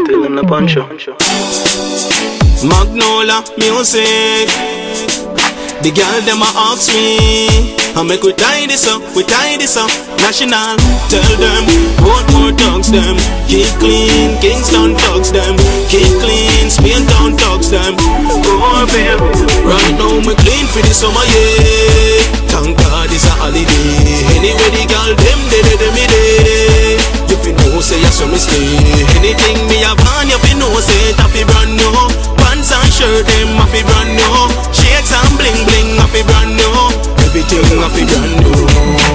Tell them the punch up. Magnolia music. The girl them a ask me, I make we tie this up, National, tell them, want more dogs them. Keep clean, Kingston dogs them. Keep clean, Spain town dogs them. Oh baby, right now me clean for the summer, yeah. Thank God it's a holiday. Anyway the girl them they me day. You fi know say you so me stay. Anything me have on, you fi know say it a fi brand new. Pants and shirt them a fi brand new. Shades and bling bling a fi brand new. Everything a fi brand new.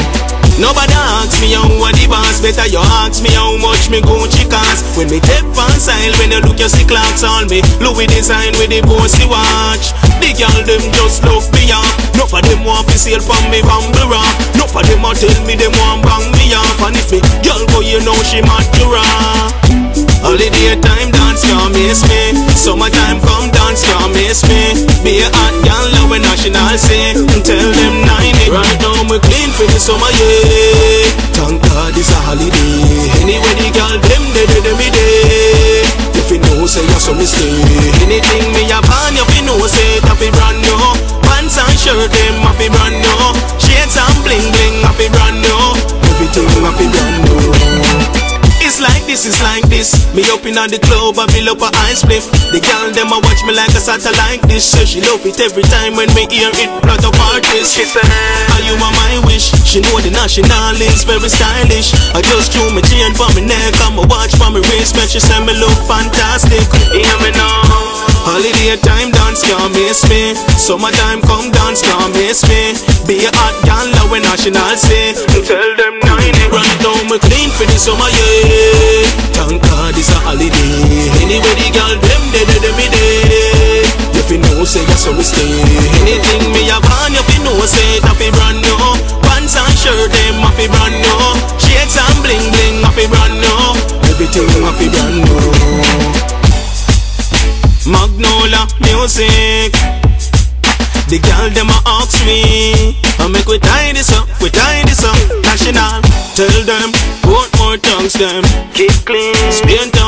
Nobody asks me how the boss, better you ask me how much me Gucci cost. When me take on style, when you look you see clocks on me. Louis design with the bossy watch. The girl them just love me off. Enough of them want to sell from me bumble rock. Enough of them a tell me them want bang me off. And if me girl go you know she mad to rock. Holiday time dance can't miss me. Summertime come dance can't miss me. Be a hot girl love when national say. Tell them 90. Right now me clean for the summer, yeah. Thank God it's a holiday. Anyway the girl them they me day. If you know say you so me stay. Anything me have on you fi know say that fi brand new. Pants and shirt them a fi brand new. Shades and bling bling a fi brand new. Everything a fi brand new. It's like this. Me up in the club, I build up a ice spliff. The girl them a watch me like a satellite dish. So she love it every time when me hear it. Plot up artist. She said, are you are my wish? She know the national is very stylish. I just threw my chain for my neck, I'm a watch for my wrist. But she said me look fantastic. Hear me now. Holiday time dance can't miss me. Summertime come dance can't miss me. Be a hot girl love when national say. Tell them 90. Right now me clean for the summer, yeah. Thank God it's a holiday. Anyway the girl them they me day. You fi know say you so we stay. Anything me have on you fi know say that fi brand new. Pants and shirt them a fi brand new. Shades and bling bling a fi brand new. Everything a fi brand new. Magnolia music. The girl them a ask me, I make we tie this up, National, tell them, want more tongues them. Keep clean, Spain